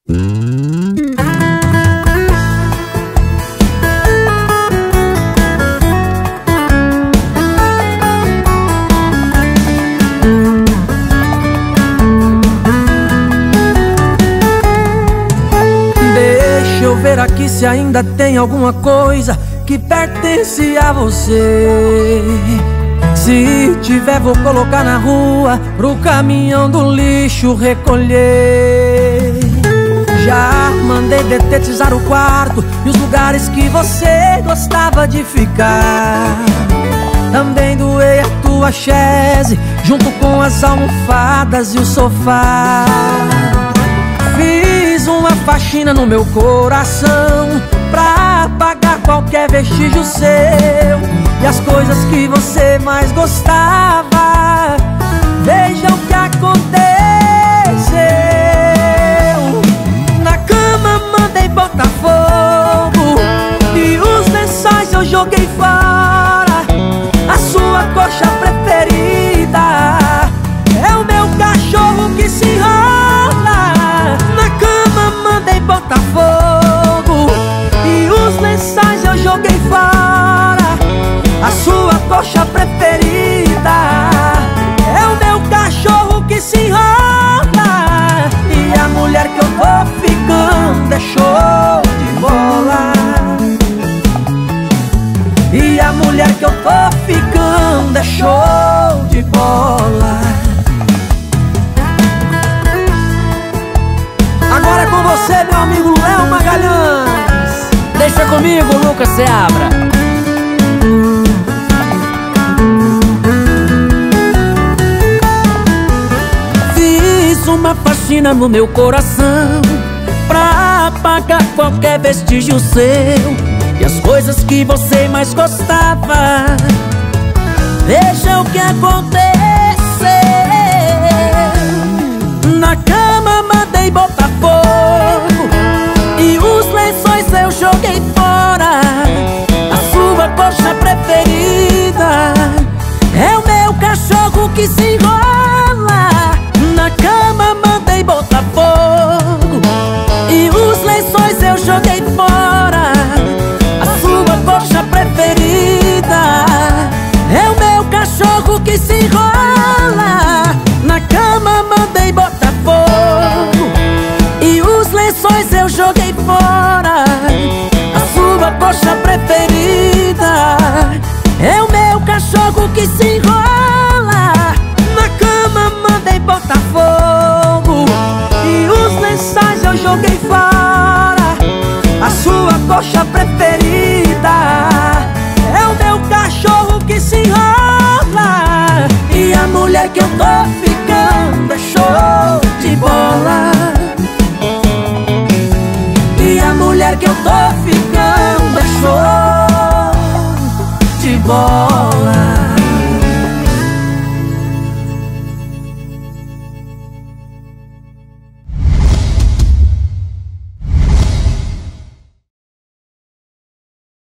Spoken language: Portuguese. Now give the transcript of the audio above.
Deixa eu ver aqui se ainda tem alguma coisa que pertence a você. Se tiver, vou colocar na rua pro caminhão do lixo recolher. Já mandei detetizar o quarto e os lugares que você gostava de ficar. Também doei a tua chaise junto com as almofadas e o sofá. Fiz uma faxina no meu coração pra apagar qualquer vestígio seu e as coisas que você mais gostava. Veja o que aconteceu. Na cama mandei botar fogo e os lençóis eu joguei fora. A sua coxa preferida é o meu cachorro que se enrola. Na cama mandei botar fogo e os lençóis eu joguei fora. A sua coxa preferida é o meu cachorro que se enrola. E a mulher que eu tô ficando é show de bola. E a mulher que eu tô ficando é show de bola. Agora é com você, meu amigo Léo Magalhães. Deixa comigo, Lucas Seabra. Fiz uma faxina no meu coração pra apagar qualquer vestígio seu e as coisas que você mais gostava. Veja o que aconteceu. Na cama mandei botar fogo e os lençóis eu joguei fora. A sua coxa preferida é o meu cachorro que se enrola. Na cama mandei botar fogo e os lençóis eu joguei fora. A sua coxa preferida é o meu cachorro que se enrola. Na cama mandei botar fogo e os lençóis eu joguei fora. A sua coxa preferida é o meu cachorro que se enrola. Na cama mandei botar fogo e os lençóis eu joguei fora. A sua coxa preferida é o meu cachorro que se enrola. E a mulher que eu tô ficando é show de bola. E a mulher que eu tô ficando é show de bola.